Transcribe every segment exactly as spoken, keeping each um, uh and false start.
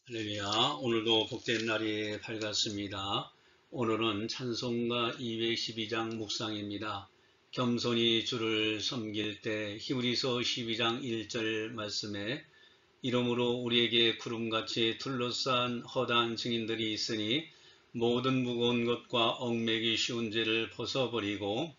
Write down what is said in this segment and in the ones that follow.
할렐루야. 오늘도 복된 날이 밝았습니다. 오늘은 찬송가 이백십이 장 묵상입니다. 겸손히 주를 섬길 때 히브리서 십이 장 일 절 말씀에 이러므로 우리에게 구름같이 둘러싼 허다한 증인들이 있으니 모든 무거운 것과 얽매기 쉬운 죄를 벗어버리고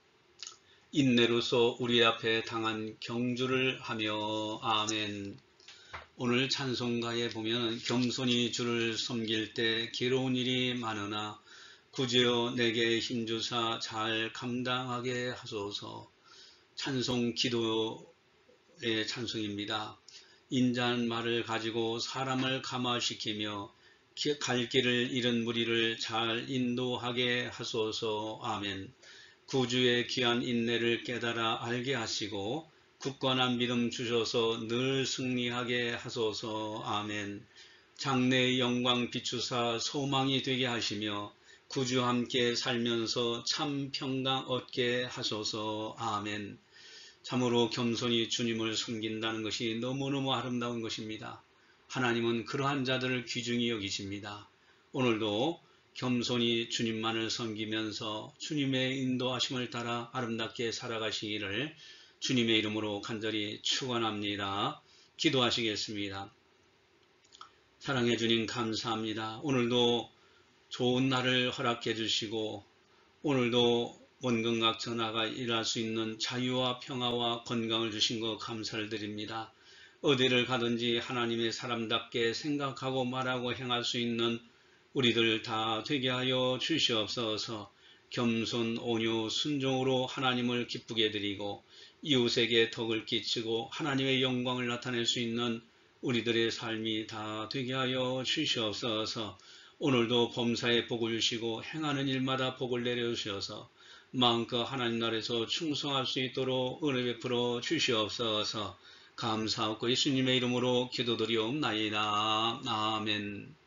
인내로서 우리 앞에 당한 경주를 하며 아멘. 오늘 찬송가에 보면 겸손히 주를 섬길 때 괴로운 일이 많으나 구제어 내게 힘주사 잘 감당하게 하소서. 찬송 기도의 찬송입니다. 인자한 말을 가지고 사람을 감화시키며 갈 길을 잃은 무리를 잘 인도하게 하소서. 아멘. 구주의 귀한 인내를 깨달아 알게 하시고 굳건한 믿음 주셔서 늘 승리하게 하소서. 아멘. 장래의 영광 비추사 소망이 되게 하시며 구주와 함께 살면서 참 평강 얻게 하소서. 아멘. 참으로 겸손히 주님을 섬긴다는 것이 너무너무 아름다운 것입니다. 하나님은 그러한 자들을 귀중히 여기십니다. 오늘도 겸손히 주님만을 섬기면서 주님의 인도하심을 따라 아름답게 살아가시기를 주님의 이름으로 간절히 축원합니다. 기도하시겠습니다. 사랑해 주님 감사합니다. 오늘도 좋은 날을 허락해 주시고 오늘도 원근각 전하가 일할 수 있는 자유와 평화와 건강을 주신 것 감사를 드립니다. 어디를 가든지 하나님의 사람답게 생각하고 말하고 행할 수 있는 우리들 다 되게 하여 주시옵소서. 겸손, 온유, 순종으로 하나님을 기쁘게 드리고 이웃에게 덕을 끼치고 하나님의 영광을 나타낼 수 있는 우리들의 삶이 다 되게 하여 주시옵소서. 오늘도 범사에 복을 주시고 행하는 일마다 복을 내려주셔서 마음껏 하나님 나라에서 충성할 수 있도록 은혜 베풀어 주시옵소서. 감사하고 예수님의 이름으로 기도드리옵나이다. 아멘.